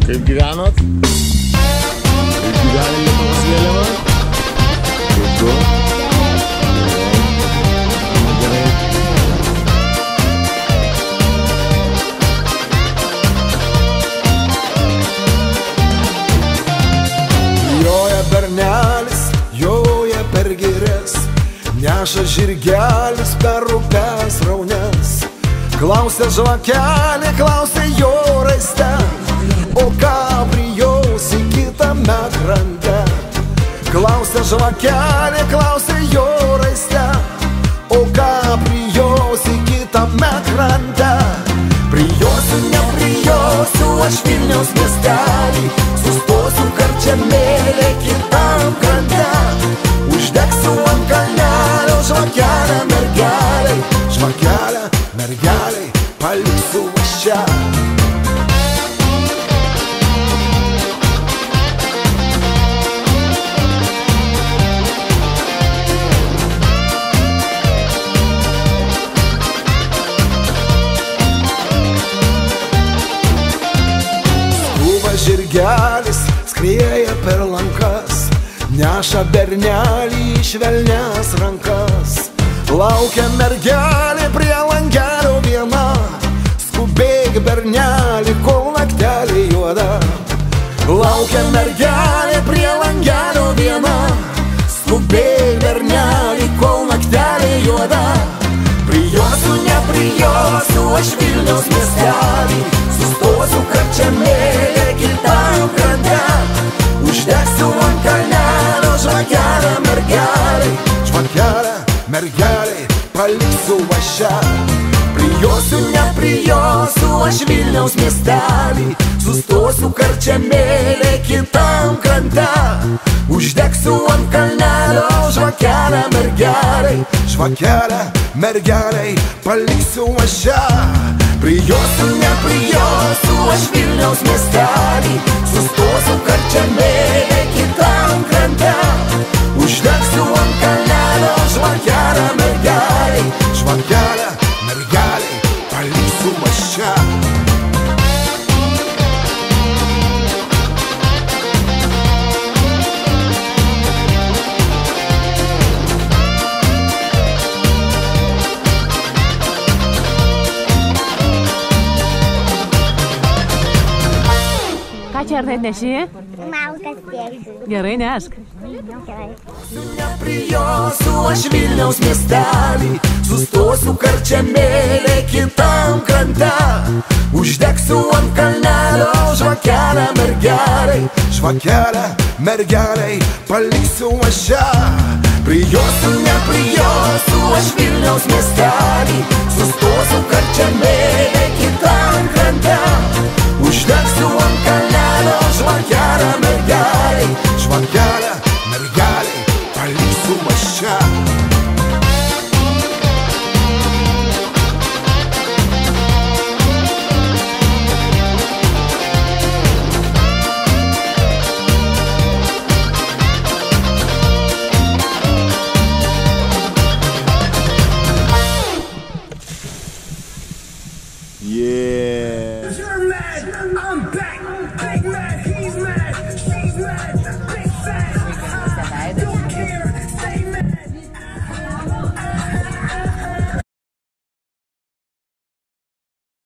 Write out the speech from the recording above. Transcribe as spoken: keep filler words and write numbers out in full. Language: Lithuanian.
Kaip gyvenot? Kaip gyvena Lietuvos vėliava? Puiku. Gerai. Joja bernelis, joja per girias, neša žirgelis per upes raunes. Klausė žvakelė, klausė jo raiste, o ką prijausi kitame krante. Klausė žvakelė, klausė jo raiste, o ką prijausi kitame krante. Prijosiu, neprijosiu aš Vilniaus miestelį, sustosiu karčiamėlė kitam krante. Uždegsiu ant kalnelio žvakelę mergelei, žvakelę mergelei paliksiu aš čia. Skuba žirgelis, skrieja per lankas, neša bernelį į švelnias rankas. Laukia mergelė prie langelio viena, skubėk bernelį, kol naktelė juoda. Laukia mergelė prie langelio viena, skubėk bernelį, kol naktelė juoda. Prijosiu, neprijosiu aš Vilniaus miestelį, sustosiu karčiamėlė kitam krante. Uždegsiu ant kalnelio žvakelę mergelei, žvakelę mergelei paliksiu aš čia. Prijosiu, neprijosiu aš Vilniaus miestelį, sustosiu karčiamėlė kitam krante. Uždegsiu ant kalnelio žvakelę mergelei, žvakelę mergelei paliksiu aš čia. Prijosiu, neprijosiu aš Vilniaus miestelį, sustosiu karčiamėlė kitam krante. Uždegsiu ant kalnelio žvakelę mergelei, žvakelę mergelei paliksiu aš čia. Ką čia ar tai neši? Malkas tėsiu. Gerai, nešk. Gerai. Neprijosiu aš Vilniaus miestelį, sustosiu karčiamėlė kitam krante. Uždegsiu ant kalnelio žvakelę mergelei, žvakelę mergelei paliksiu aš čia. Prijosiu, neprijosiu aš Vilniaus miestelį, sustosiu karčiamėlė kitam krante.